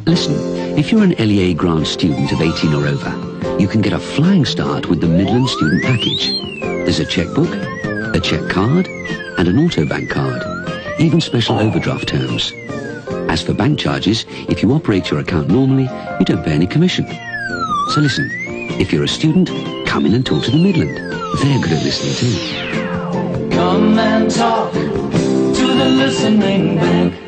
Listen, if you're an LEA grant student of 18 or over, you can get a flying start with the Midland student package. There's a checkbook, a check card, and an autobank card, even special overdraft terms. As for bank charges, if you operate your account normally, you don't pay any commission. So listen, if you're a student, come in and talk to the Midland. They're good at listening too. Come and talk to the listening bank.